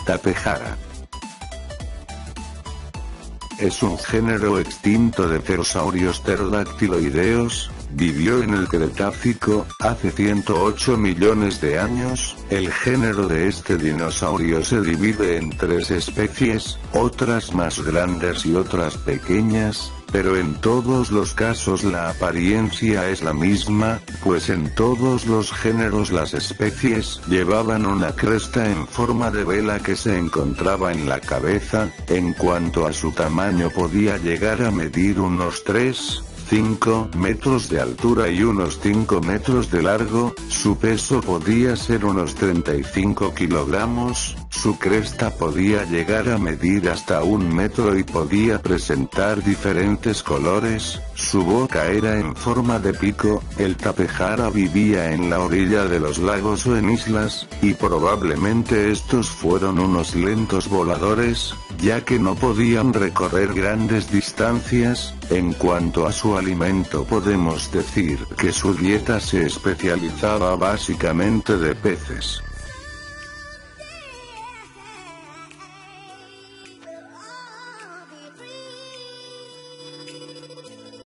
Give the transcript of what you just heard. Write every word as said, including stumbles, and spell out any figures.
Tapejara. Es un género extinto de pterosaurios pterodáctiloideos. Vivió en el Cretácico, hace ciento ocho millones de años. El género de este dinosaurio se divide en tres especies, otras más grandes y otras pequeñas, pero en todos los casos la apariencia es la misma, pues en todos los géneros las especies llevaban una cresta en forma de vela que se encontraba en la cabeza. En cuanto a su tamaño, podía llegar a medir unos tres, cinco metros de altura y unos cinco metros de largo. Su peso podía ser unos treinta y cinco kilogramos, su cresta podía llegar a medir hasta un metro y podía presentar diferentes colores. Su boca era en forma de pico. El tapejara vivía en la orilla de los lagos o en islas, y probablemente estos fueron unos lentos voladores, ya que no podían recorrer grandes distancias. En cuanto a su alimento, podemos decir que su dieta se especializaba básicamente de peces.